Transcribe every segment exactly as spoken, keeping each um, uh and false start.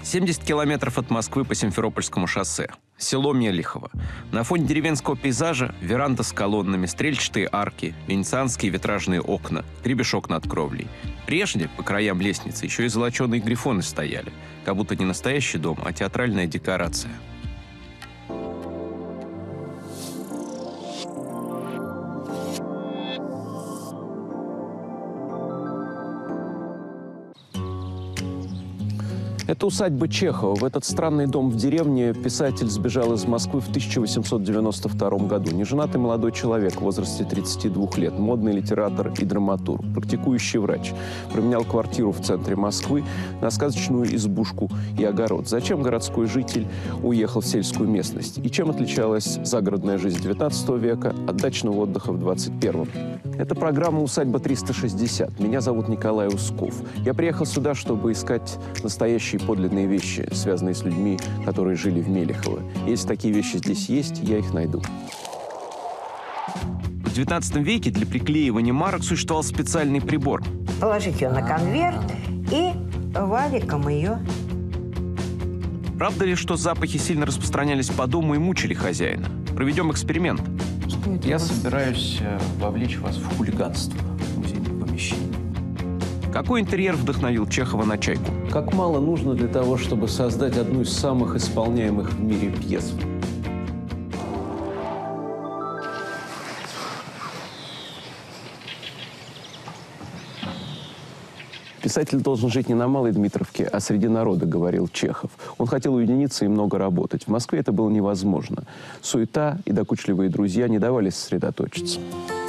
семьдесят километров от Москвы по Симферопольскому шоссе. Село Мелихово. На фоне деревенского пейзажа веранда с колоннами, стрельчатые арки, венецианские витражные окна, гребешок над кровлей. Прежде по краям лестницы еще и золоченые грифоны стояли. Как будто не настоящий дом, а театральная декорация. Это усадьба Чехова. В этот странный дом в деревне писатель сбежал из Москвы в тысяча восемьсот девяносто втором году. Неженатый молодой человек в возрасте тридцати двух лет, модный литератор и драматург, практикующий врач. Променял квартиру в центре Москвы на сказочную избушку и огород. Зачем городской житель уехал в сельскую местность? И чем отличалась загородная жизнь девятнадцатого века от дачного отдыха в двадцать первом? Это программа «Усадьба триста шестьдесят». Меня зовут Николай Усков. Я приехал сюда, чтобы искать настоящие подлинные вещи, связанные с людьми, которые жили в Мелихово. Если такие вещи здесь есть, я их найду. В девятнадцатом веке для приклеивания марок существовал специальный прибор. Положить ее на конверт и валиком ее. Правда ли, что запахи сильно распространялись по дому и мучили хозяина? Проведем эксперимент. Я собираюсь вовлечь вас в хулиганство в музейном помещении. Какой интерьер вдохновил Чехова на «Чайку»? Как мало нужно для того, чтобы создать одну из самых исполняемых в мире пьес. Писатель должен жить не на Малой Дмитровке, а среди народа, говорил Чехов. Он хотел уединиться и много работать. В Москве это было невозможно. Суета и докучливые друзья не давали сосредоточиться.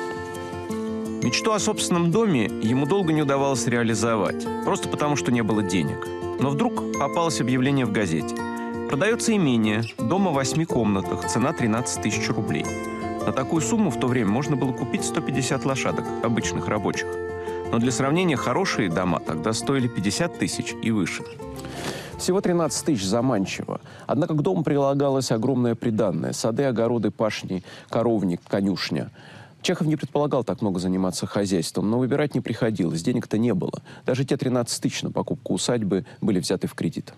Мечту о собственном доме ему долго не удавалось реализовать, просто потому, что не было денег. Но вдруг попалось объявление в газете. Продается имение, дома в восьми комнатах, цена тринадцать тысяч рублей. На такую сумму в то время можно было купить сто пятьдесят лошадок, обычных рабочих. Но для сравнения, хорошие дома тогда стоили пятьдесят тысяч и выше. Всего тринадцать тысяч заманчиво. Однако к дому прилагалось огромное приданное. Сады, огороды, пашни, коровник, конюшня. Чехов не предполагал так много заниматься хозяйством, но выбирать не приходилось, денег-то не было. Даже те тринадцать тысяч на покупку усадьбы были взяты в кредит.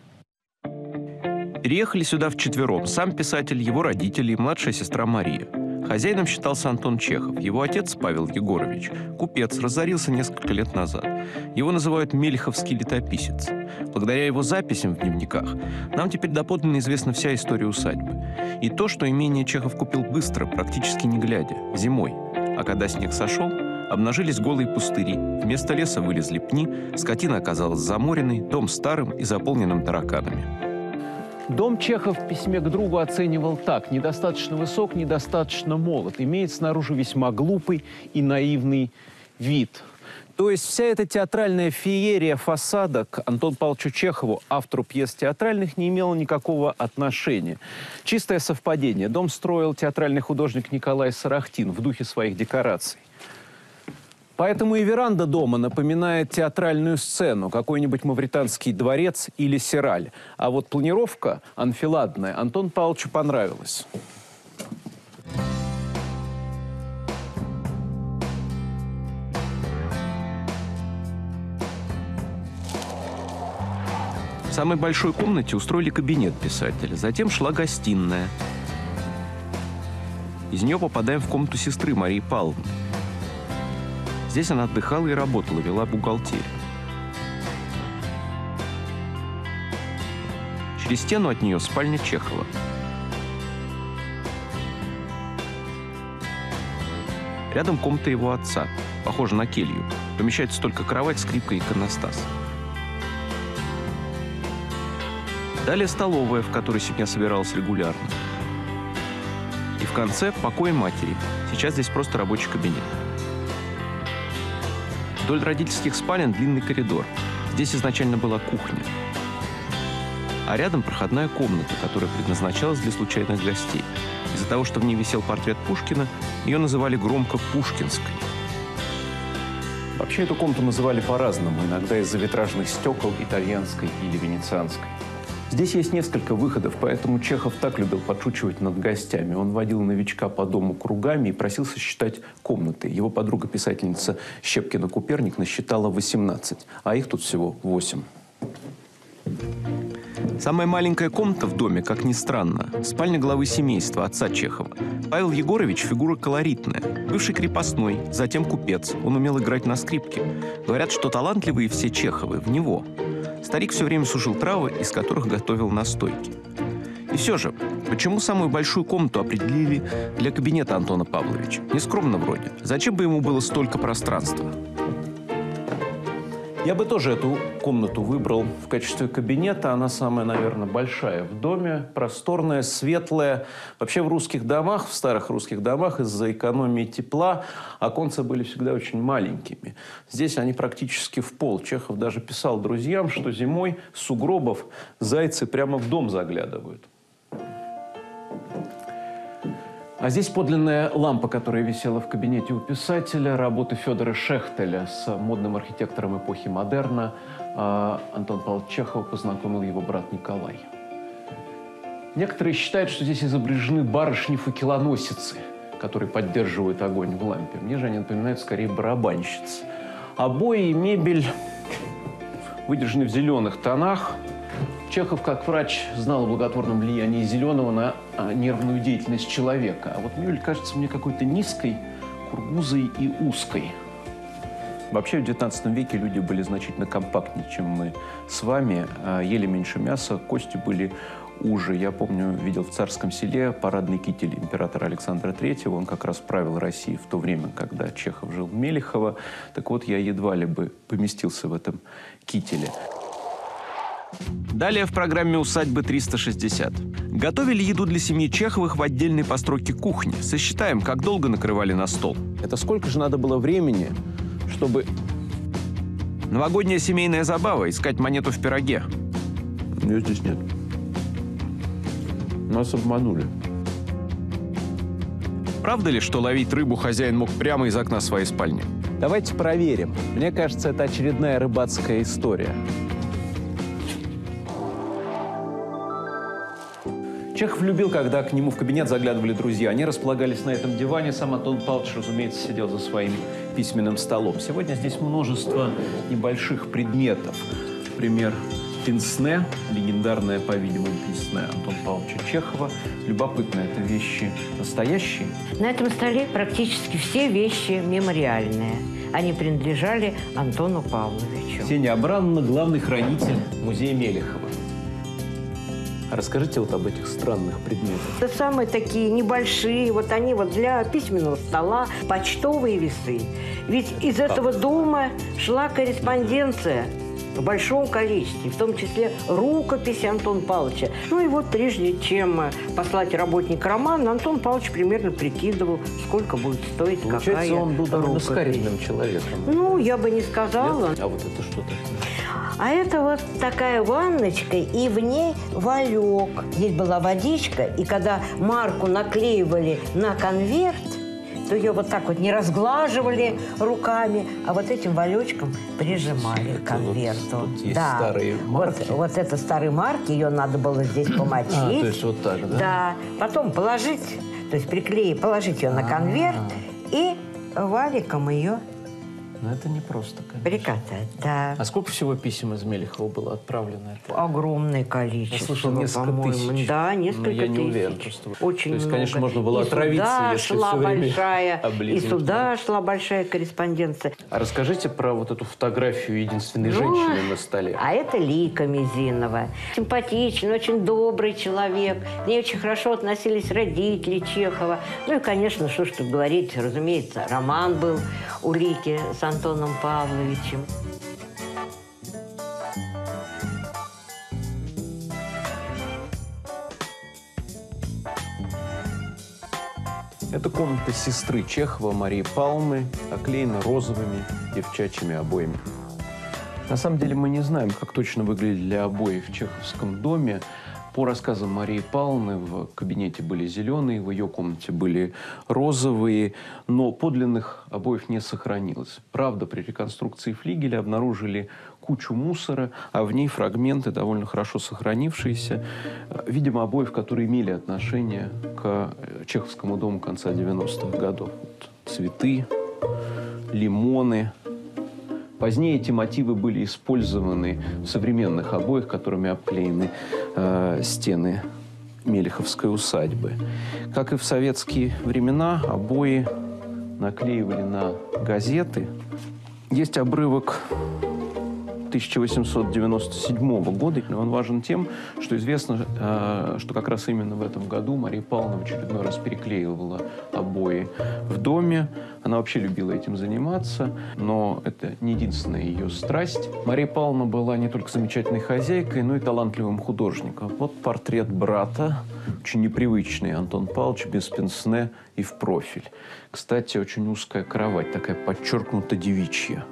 Переехали сюда вчетвером. Сам писатель, его родители и младшая сестра Мария. Хозяином считался Антон Чехов. Его отец, Павел Егорович, купец, разорился несколько лет назад. Его называют «Мелиховский летописец». Благодаря его записям в дневниках нам теперь доподлинно известна вся история усадьбы. И то, что имение Чехов купил быстро, практически не глядя, зимой. А когда снег сошел, обнажились голые пустыри. Вместо леса вылезли пни, скотина оказалась заморенной, дом старым и заполненным тараканами. Дом Чехов в письме к другу оценивал так: недостаточно высок, недостаточно молод, имеет снаружи весьма глупый и наивный вид. То есть вся эта театральная феерия фасада к Антону Павловичу Чехову, автору пьес театральных, не имела никакого отношения. Чистое совпадение. Дом строил театральный художник Николай Сарахтин в духе своих декораций. Поэтому и веранда дома напоминает театральную сцену, какой-нибудь мавританский дворец или сираль. А вот планировка анфиладная Антону Павловичу понравилась. В самой большой комнате устроили кабинет писателя, затем шла гостиная. Из нее попадаем в комнату сестры Марии Павловны. Здесь она отдыхала и работала, вела бухгалтерию. Через стену от нее спальня Чехова. Рядом комната его отца, похожа на келью. Помещается только кровать, скрипка и иконостас. Далее столовая, в которой семья собиралась регулярно. И в конце покой матери. Сейчас здесь просто рабочий кабинет. Вдоль родительских спален длинный коридор. Здесь изначально была кухня. А рядом проходная комната, которая предназначалась для случайных гостей. Из-за того, что в ней висел портрет Пушкина, ее называли громко «Пушкинской». Вообще эту комнату называли по-разному, иногда из-за витражных стекол итальянской или венецианской. Здесь есть несколько выходов, поэтому Чехов так любил подшучивать над гостями. Он водил новичка по дому кругами и просил сосчитать комнаты. Его подруга-писательница Щепкина-Куперник насчитала восемнадцать, а их тут всего восемь. Самая маленькая комната в доме, как ни странно, спальня главы семейства, отца Чехова. Павел Егорович – фигура колоритная. Бывший крепостной, затем купец. Он умел играть на скрипке. Говорят, что талантливые все Чеховы в него. Старик все время сушил травы, из которых готовил настойки. И все же, почему самую большую комнату определили для кабинета Антона Павловича? Нескромно вроде. Зачем бы ему было столько пространства? Я бы тоже эту комнату выбрал в качестве кабинета. Она самая, наверное, большая в доме, просторная, светлая. Вообще в русских домах, в старых русских домах из-за экономии тепла оконца были всегда очень маленькими. Здесь они практически в пол. Чехов даже писал друзьям, что зимой с сугробов зайцы прямо в дом заглядывают. А здесь подлинная лампа, которая висела в кабинете у писателя, работы Федора Шехтеля с модным архитектором эпохи модерна. Антон Павлович Чехов познакомил его брат Николай. Некоторые считают, что здесь изображены барышни-факелоносицы, которые поддерживают огонь в лампе. Мне же они напоминают скорее барабанщиц. Обои и мебель выдержаны в зеленых тонах. Чехов, как врач, знал о благотворном влиянии зеленого на а, нервную деятельность человека. А вот мебель кажется мне какой-то низкой, кургузой и узкой. Вообще в девятнадцатом веке люди были значительно компактнее, чем мы с вами. Ели меньше мяса, кости были уже. Я помню, видел в Царском Селе парадный китель императора Александра Третьего. Он как раз правил Россией в то время, когда Чехов жил в Мелехово. Так вот, я едва ли бы поместился в этом кителе. Далее в программе «Усадьбы триста шестьдесят». Готовили еду для семьи Чеховых в отдельной постройке кухни. Сосчитаем, как долго накрывали на стол. Это сколько же надо было времени, чтобы... Новогодняя семейная забава – искать монету в пироге. Ее здесь нет. Нас обманули. Правда ли, что ловить рыбу хозяин мог прямо из окна своей спальни? Давайте проверим. Мне кажется, это очередная рыбацкая история. Чехов любил, когда к нему в кабинет заглядывали друзья. Они располагались на этом диване. Сам Антон Павлович, разумеется, сидел за своим письменным столом. Сегодня здесь множество небольших предметов. Например, пенсне, легендарное, по-видимому, пенсне Антона Павловича Чехова. Любопытно, это вещи настоящие? На этом столе практически все вещи мемориальные. Они принадлежали Антону Павловичу. Ксения Абрановна, главный хранитель музея Мелехова. Расскажите вот об этих странных предметах. Это самые такие небольшие, вот они вот для письменного стола, почтовые весы. Ведь из этого дома шла корреспонденция в большом количестве, в том числе рукописи Антона Павловича. Ну и вот прежде чем послать работника романа, Антон Павлович примерно прикидывал, сколько будет стоить Получается, какая он был довольно рукопись. скаридным человеком. Ну, я бы не сказала. Нет? А вот это что такое? А это вот такая ванночка, и в ней валек. Здесь была водичка, и когда марку наклеивали на конверт, то ее вот так вот не разглаживали руками, а вот этим валечком прижимали к конверту. Вот, тут есть да. старые марки. Вот, вот это старые марки, ее надо было здесь помочить. А, то есть вот так, да? Да. Потом положить, то есть приклеить, положить ее на конверт и валиком ее Но это не просто, конечно. прикатать. Да. А сколько всего писем из Мелехова было отправлено? Огромное количество. Я слышал, несколько тысяч. Да, несколько Но я не тысяч. уверен, просто. Очень То есть, много. конечно, можно было и отравиться, сюда если шла все время большая, И облизывать. сюда шла большая корреспонденция. А расскажите про вот эту фотографию единственной Ну, женщины на столе. А это Лика Мизинова. Симпатичный, очень добрый человек. К ней очень хорошо относились родители Чехова. Ну и, конечно, что ж тут говорить, разумеется, роман был у Лики с Антоном Павловичем. Это комната сестры Чехова, Марии Павловны, оклеена розовыми девчачьими обоями. На самом деле мы не знаем, как точно выглядели обои в чеховском доме. По рассказам Марии Павловны, в кабинете были зеленые, в ее комнате были розовые, но подлинных обоев не сохранилось. Правда, при реконструкции флигеля обнаружили кучу мусора, а в ней фрагменты, довольно хорошо сохранившиеся, видимо, обоев, которые имели отношение к чеховскому дому конца девяностых годов. Вот цветы, лимоны, Позднее эти мотивы были использованы в современных обоях, которыми обклеены э, стены Мелиховской усадьбы. Как и в советские времена, обои наклеивали на газеты. Есть обрывок тысяча восемьсот девяносто седьмого года. Он важен тем, что известно, что как раз именно в этом году Мария Павловна в очередной раз переклеивала обои в доме. Она вообще любила этим заниматься, но это не единственная ее страсть. Мария Павловна была не только замечательной хозяйкой, но и талантливым художником. Вот портрет брата, очень непривычный, Антон Павлович, без пенсне и в профиль. Кстати, очень узкая кровать, такая подчеркнуто девичья.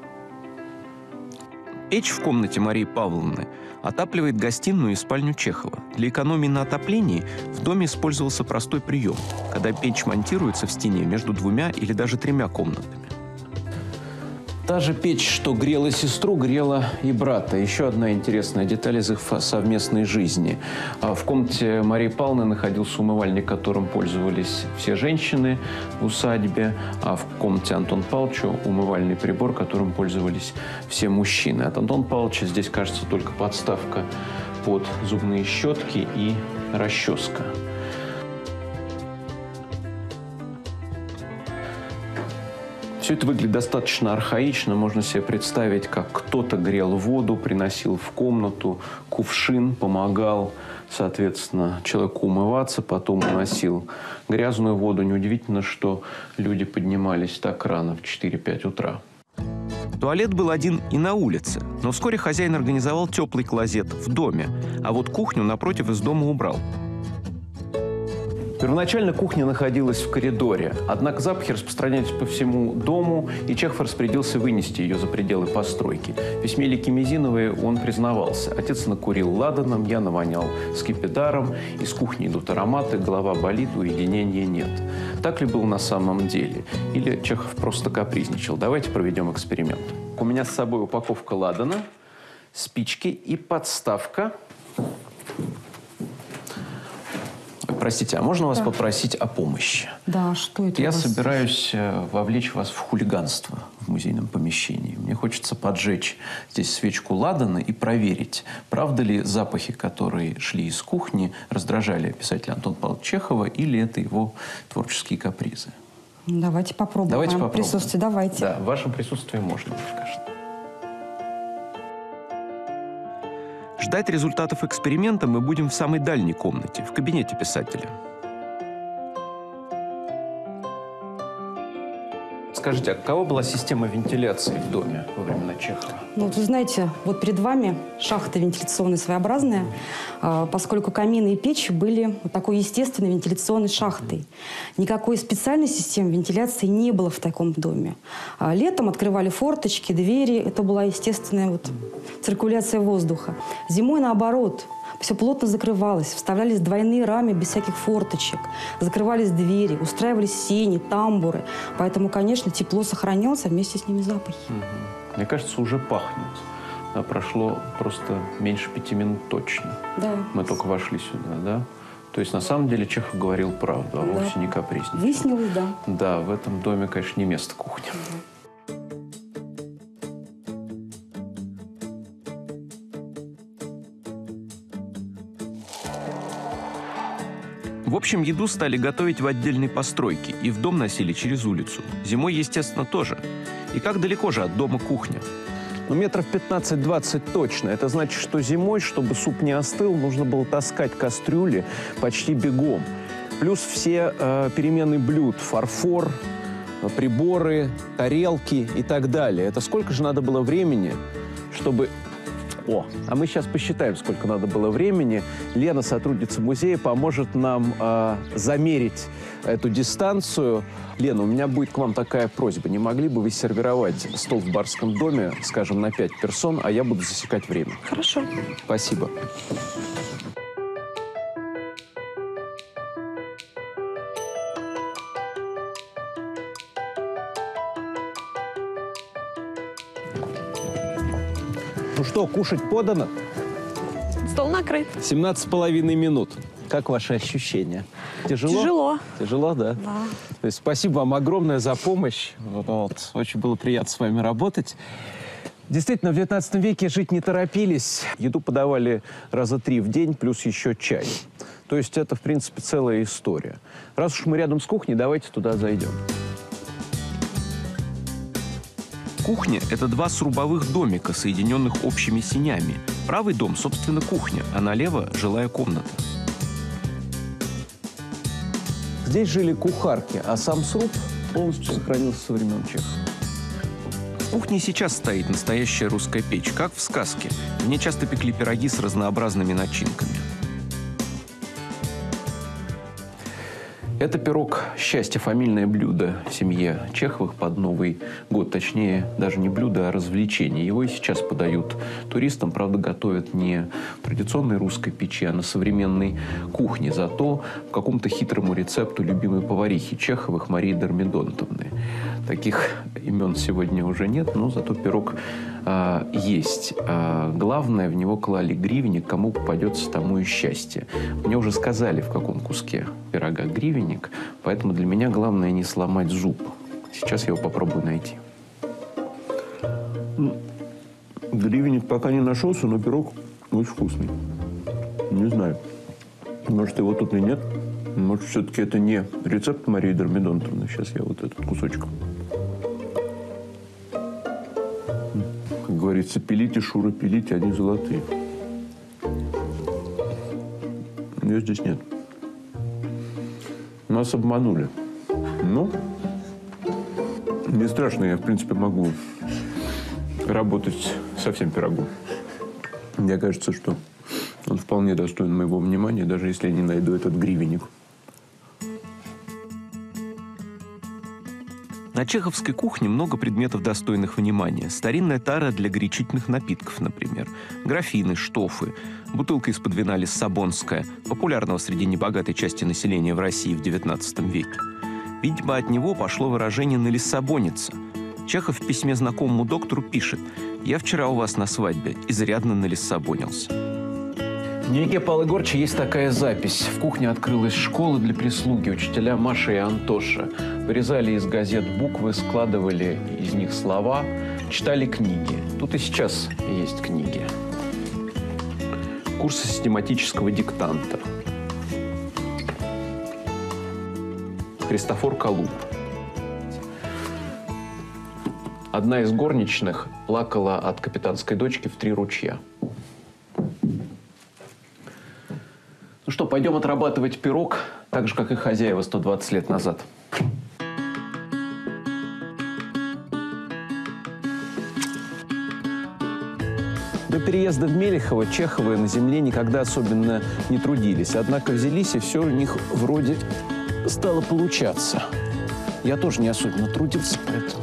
Печь в комнате Марии Павловны отапливает гостиную и спальню Чехова. Для экономии на отоплении в доме использовался простой прием, когда печь монтируется в стене между двумя или даже тремя комнатами. Та же печь, что грела сестру, грела и брата. Еще одна интересная деталь из их совместной жизни. В комнате Марии Павловны находился умывальник, которым пользовались все женщины в усадьбе, а в комнате Антона Павловича умывальный прибор, которым пользовались все мужчины. От Антона Павловича здесь, кажется, только подставка под зубные щетки и расческа. Все это выглядит достаточно архаично. Можно себе представить, как кто-то грел воду, приносил в комнату кувшин, помогал, соответственно, человеку умываться, потом уносил грязную воду. Неудивительно, что люди поднимались так рано, в четыре-пять утра. Туалет был один и на улице, но вскоре хозяин организовал теплый клозет в доме, а вот кухню напротив из дома убрал. Первоначально кухня находилась в коридоре, однако запахи распространялись по всему дому, и Чехов распорядился вынести ее за пределы постройки. В письме Лики Мизиновой он признавался: отец накурил ладаном, я навонял скипидаром, из кухни идут ароматы, голова болит, уединения нет. Так ли было на самом деле? Или Чехов просто капризничал? Давайте проведем эксперимент. У меня с собой упаковка ладана, спички и подставка. Простите, а можно вас да. попросить о помощи? Да, что это? Я у вас? собираюсь вовлечь вас в хулиганство в музейном помещении. Мне хочется поджечь здесь свечку ладана и проверить, правда ли запахи, которые шли из кухни, раздражали писателя Антона Павловича Чехова, или это его творческие капризы. Давайте попробуем. Давайте попробуем. Присутствие, давайте. Да, в вашем присутствии можно, конечно. Ждать результатов эксперимента мы будем в самой дальней комнате, в кабинете писателя. Скажите, а какова была система вентиляции в доме во времена Чехова? Ну, вот вы знаете, вот перед вами шахта вентиляционная своеобразная, поскольку камины и печи были вот такой естественной вентиляционной шахтой. Никакой специальной системы вентиляции не было в таком доме. Летом открывали форточки, двери, это была естественная вот циркуляция воздуха. Зимой наоборот. Все плотно закрывалось, вставлялись двойные рамы без всяких форточек, закрывались двери, устраивались сени, тамбуры. Поэтому, конечно, тепло сохранялось, а вместе с ними запахи. Угу. Мне кажется, уже пахнет. А прошло просто меньше пяти минут точно. Да. Мы только вошли сюда, да? То есть, на самом деле, Чехов говорил правду, а да. вовсе не капризничал. Выяснилось, да. Да, в этом доме, конечно, не место кухни. Угу. В общем, еду стали готовить в отдельной постройке и в дом носили через улицу. Зимой, естественно, тоже. И как далеко же от дома кухня? Ну, метров пятнадцать-двадцать точно. Это значит, что зимой, чтобы суп не остыл, нужно было таскать кастрюли почти бегом. Плюс все э, перемены блюд, фарфор, приборы, тарелки и так далее. Это сколько же надо было времени, чтобы... О, а мы сейчас посчитаем, сколько надо было времени. Лена, сотрудница музея, поможет нам э, замерить эту дистанцию. Лена, у меня будет к вам такая просьба. Не могли бы вы сервировать стол в барском доме, скажем, на пять персон, а я буду засекать время? Хорошо. Спасибо. Ну что, кушать подано? Стол накрыт. семнадцать с половиной минут. Как ваши ощущения? Тяжело? Тяжело. Тяжело, да? Да. То есть спасибо вам огромное за помощь. Вот, очень было приятно с вами работать. Действительно, в девятнадцатом веке жить не торопились. Еду подавали раза три в день, плюс еще чай. То есть это, в принципе, целая история. Раз уж мы рядом с кухней, давайте туда зайдем. Кухня – это два срубовых домика, соединенных общими сенями. Правый дом, собственно, кухня, а налево – жилая комната. Здесь жили кухарки, а сам сруб полностью сохранился со времен Чехова. В кухне сейчас стоит настоящая русская печь, как в сказке. В ней часто пекли пироги с разнообразными начинками. Это пирог «Счастье», фамильное блюдо в семье Чеховых под Новый год. Точнее, даже не блюдо, а развлечение. Его и сейчас подают туристам. Правда, готовят не в традиционной русской печи, а на современной кухне. Зато по какому-то хитрому рецепту любимой поварихи Чеховых Марии Дормидонтовны. Таких имен сегодня уже нет, но зато пирог а, есть. А, главное, в него клали гривенник, кому попадется, тому и счастье. Мне уже сказали, в каком куске пирога гривенник, поэтому для меня главное не сломать зуб. Сейчас я его попробую найти. Гривенник пока не нашелся, но пирог очень вкусный. Не знаю, может, его тут и нет. Может, все-таки это не рецепт Марии Дормидонтовны. Сейчас я вот этот кусочек. Как говорится, пилите, Шура, пилите, они золотые. Ее здесь нет. Нас обманули. Ну, не страшно, я, в принципе, могу работать со всем пирогом. Мне кажется, что он вполне достоин моего внимания, даже если я не найду этот гривенник. На чеховской кухне много предметов, достойных внимания. Старинная тара для горячительных напитков, например. Графины, штофы, бутылка из-под вина лиссабонская, популярного среди небогатой части населения в России в девятнадцатом веке. Видимо, от него пошло выражение «налиссабониться». Чехов в письме знакомому доктору пишет: «Я вчера у вас на свадьбе изрядно налиссабонился». В дневнике Павла Егорыча есть такая запись. В кухне открылась школа для прислуги. Учителя Маша и Антоша вырезали из газет буквы, складывали из них слова, читали книги. Тут и сейчас есть книги. Курсы систематического диктанта. Христофор Колумб. Одна из горничных плакала от капитанской дочки в три ручья. Ну что, пойдем отрабатывать пирог, так же, как и хозяева сто двадцать лет назад. До переезда в Мелехово Чеховы на земле никогда особенно не трудились. Однако взялись, и все у них вроде стало получаться. Я тоже не особенно трудился, поэтому...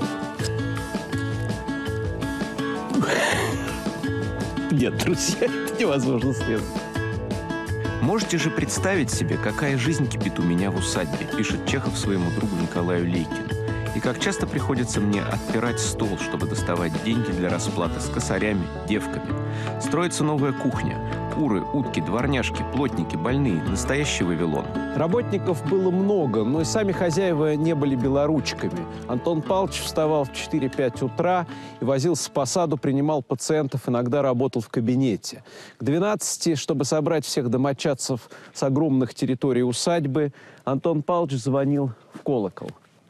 Нет, друзья, это невозможно следовать. «Можете же представить себе, какая жизнь кипит у меня в усадьбе», пишет Чехов своему другу Николаю Лейкину. «И как часто приходится мне отпирать стол, чтобы доставать деньги для расплаты с косарями, девками. Строится новая кухня. Куры, утки, дворняжки, плотники, больные. Настоящий Вавилон». Работников было много, но и сами хозяева не были белоручками. Антон Павлович вставал в четыре-пять утра и возился по саду, принимал пациентов, иногда работал в кабинете. К двенадцати, чтобы собрать всех домочадцев с огромных территорий усадьбы, Антон Павлович звонил в колокол.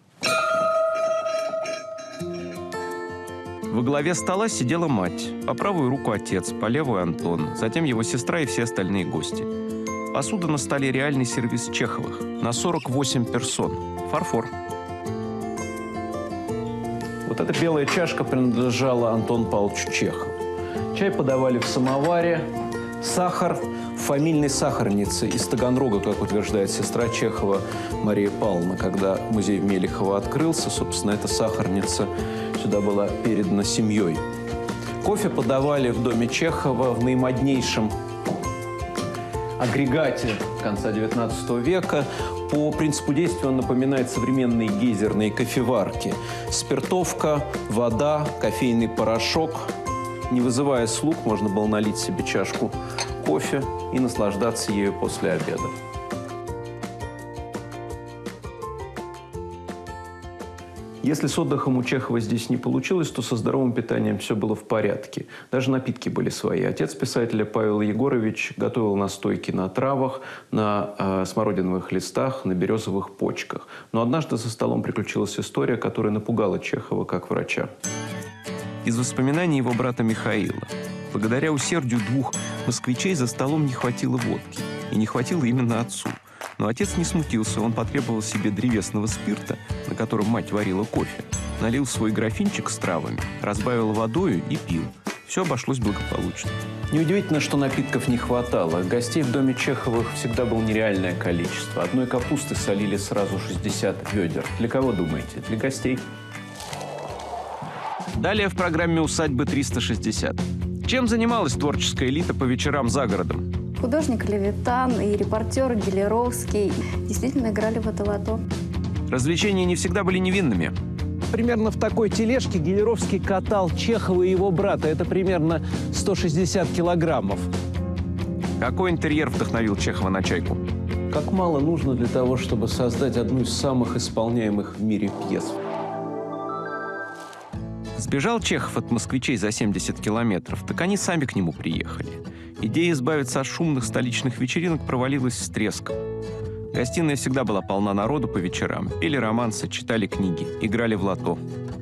Во главе стола сидела мать, по правую руку отец, по левую Антон, затем его сестра и все остальные гости. Посуда на столе — реальный сервиз Чеховых. На сорок восемь персон. Фарфор. Вот эта белая чашка принадлежала Антону Павловичу Чехову. Чай подавали в самоваре, сахар в фамильной сахарнице из Таганрога, как утверждает сестра Чехова Мария Павловна. Когда музей в Мелехово открылся, собственно, эта сахарница сюда была передана семьей. Кофе подавали в доме Чехова в наимоднейшем агрегате конца девятнадцатого века. По принципу действия он напоминает современные гейзерные кофеварки. Спиртовка, вода, кофейный порошок. Не вызывая слуг, можно было налить себе чашку кофе и наслаждаться ею после обеда. Если с отдыхом у Чехова здесь не получилось, то со здоровым питанием все было в порядке. Даже напитки были свои. Отец писателя Павел Егорович готовил настойки на травах, на э, смородиновых листах, на березовых почках. Но однажды за столом приключилась история, которая напугала Чехова как врача. Из воспоминаний его брата Михаила. Благодаря усердию двух москвичей за столом не хватило водки. И не хватило именно отцу. Но отец не смутился, он потребовал себе древесного спирта, на котором мать варила кофе, налил свой графинчик с травами, разбавил водою и пил. Все обошлось благополучно. Неудивительно, что напитков не хватало. Гостей в доме Чеховых всегда было нереальное количество. Одной капусты солили сразу шестьдесят ведер. Для кого, думаете? Для гостей? Далее в программе «Усадьбы триста шестьдесят». Чем занималась творческая элита по вечерам за городом? Художник Левитан и репортер Гелеровский действительно играли в это лото. Развлечения не всегда были невинными. Примерно в такой тележке Гелеровский катал Чехова и его брата. Это примерно сто шестьдесят килограммов. Какой интерьер вдохновил Чехова на «Чайку»? Как мало нужно для того, чтобы создать одну из самых исполняемых в мире пьес. Сбежал Чехов от москвичей за семьдесят километров, так они сами к нему приехали. Идея избавиться от шумных столичных вечеринок провалилась с треском. Гостиная всегда была полна народу по вечерам. Пели романсы, читали книги, играли в лото.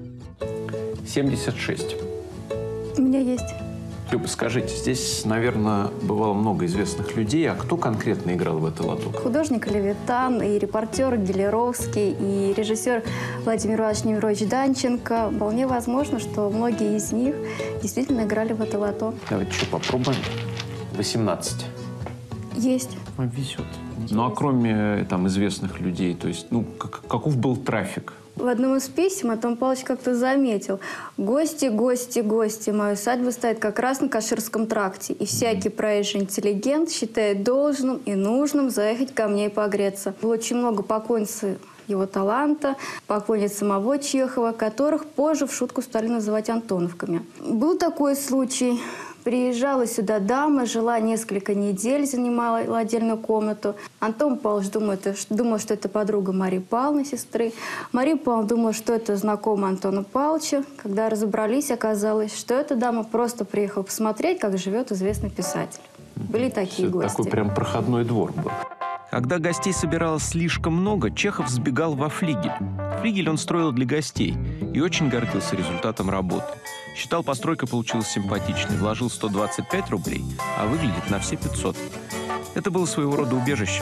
семьдесят шесть. У меня есть. Люба, скажите, здесь, наверное, бывало много известных людей. А кто конкретно играл в это лото? Художник Левитан и репортер Гелеровский и режиссер Владимир Иванович Немирович Данченко. Вполне возможно, что многие из них действительно играли в это лото. Давайте еще попробуем. восемнадцать. Есть. Вам везет. Ну, а кроме там известных людей, то есть, ну, как, каков был трафик? В одном из писем Антон Павлович как-то заметил: «Гости, гости, гости, моя усадьба стоит как раз на Каширском тракте, и всякий проезжий интеллигент считает должным и нужным заехать ко мне и погреться». Было очень много поклонниц его таланта, поклонниц самого Чехова, которых позже в шутку стали называть антоновками. Был такой случай. Приезжала сюда дама, жила несколько недель, занимала отдельную комнату. Антон Павлович думает, думал, что это подруга Марии Павловны, сестры. Мария Павловна думала, что это знакомая Антона Павловича. Когда разобрались, оказалось, что эта дама просто приехала посмотреть, как живет известный писатель. Были такие Это гости. такой прям проходной двор был. Когда гостей собиралось слишком много, Чехов сбегал во флигель. Флигель он строил для гостей и очень гордился результатом работы. Считал, постройка получилась симпатичной, вложил сто двадцать пять рублей, а выглядит на все пятьсот. Это было своего рода убежище.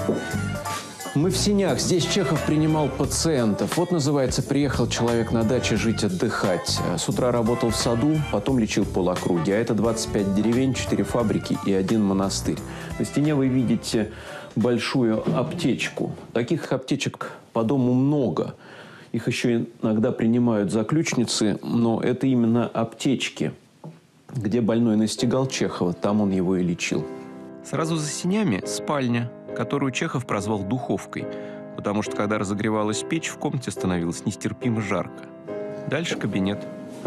Мы в сенях. Здесь Чехов принимал пациентов. Вот, называется, приехал человек на даче жить, отдыхать. С утра работал в саду, потом лечил полокруги. А это двадцать пять деревень, четыре фабрики и один монастырь. На стене вы видите большую аптечку. Таких аптечек по дому много. Их еще иногда принимают за ключницы, но это именно аптечки. Где больной настигал Чехова, там он его и лечил. Сразу за сенями спальня, которую Чехов прозвал духовкой, потому что, когда разогревалась печь, в комнате становилось нестерпимо жарко. Дальше кабинет.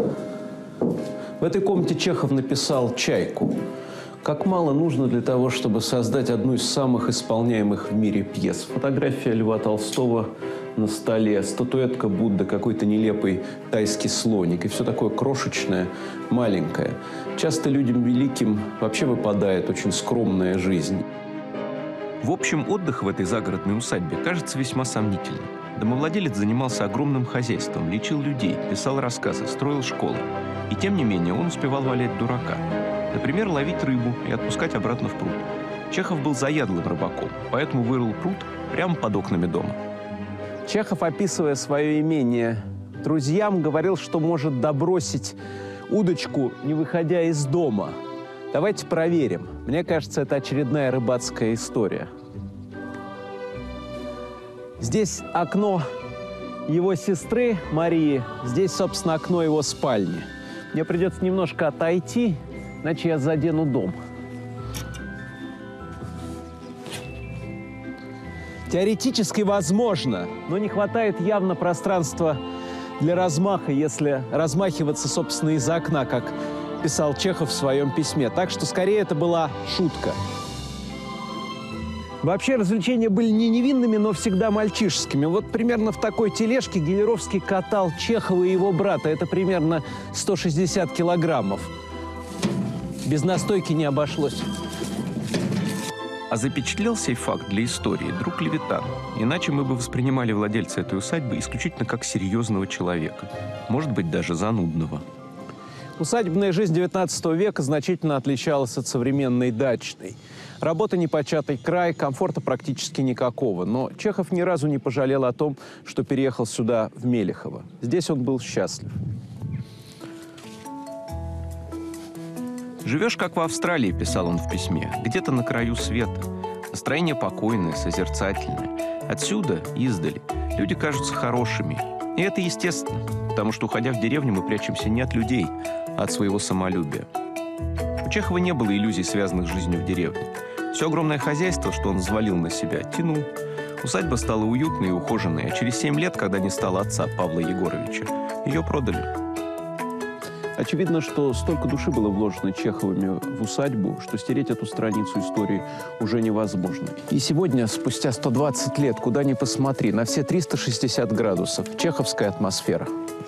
В этой комнате Чехов написал «Чайку». Как мало нужно для того, чтобы создать одну из самых исполняемых в мире пьес. Фотография Льва Толстого на столе, статуэтка Будды, какой-то нелепый тайский слоник. И все такое крошечное, маленькое. Часто людям великим вообще выпадает очень скромная жизнь. В общем, отдых в этой загородной усадьбе кажется весьма сомнительным. Домовладелец занимался огромным хозяйством, лечил людей, писал рассказы, строил школы. И тем не менее он успевал валять дурака. Например, ловить рыбу и отпускать обратно в пруд. Чехов был заядлым рыбаком, поэтому вырыл пруд прямо под окнами дома. Чехов, описывая свое имение друзьям, говорил, что может добросить удочку, не выходя из дома. Давайте проверим. Мне кажется, это очередная рыбацкая история. Здесь окно его сестры Марии, здесь, собственно, окно его спальни. Мне придется немножко отойти, иначе я задену дом. Теоретически возможно, но не хватает явно пространства для размаха, если размахиваться, собственно, из окна, как писал Чехов в своем письме. Так что, скорее, это была шутка. Вообще развлечения были не невинными, но всегда мальчишескими. Вот примерно в такой тележке Гелеровский катал Чехова и его брата. Это примерно сто шестьдесят килограммов. Без настойки не обошлось. А запечатлел сей факт для истории друг Левитан. Иначе мы бы воспринимали владельца этой усадьбы исключительно как серьезного человека. Может быть, даже занудного. Усадебная жизнь девятнадцатого века значительно отличалась от современной дачной. Работа непочатый край, комфорта практически никакого. Но Чехов ни разу не пожалел о том, что переехал сюда, в Мелехово. Здесь он был счастлив. «Живешь, как в Австралии», — писал он в письме, — «где-то на краю света. Настроение покойное, созерцательное. Отсюда, издали, люди кажутся хорошими. И это естественно, потому что, уходя в деревню, мы прячемся не от людей, а от своего самолюбия». У Чехова не было иллюзий, связанных с жизнью в деревне. Все огромное хозяйство, что он взвалил на себя, тянул. Усадьба стала уютной и ухоженной, а через семь лет, когда не стало отца Павла Егоровича, ее продали. Очевидно, что столько души было вложено Чеховыми в усадьбу, что стереть эту страницу истории уже невозможно. И сегодня, спустя сто двадцать лет, куда ни посмотри, на все триста шестьдесят градусов, чеховская атмосфера.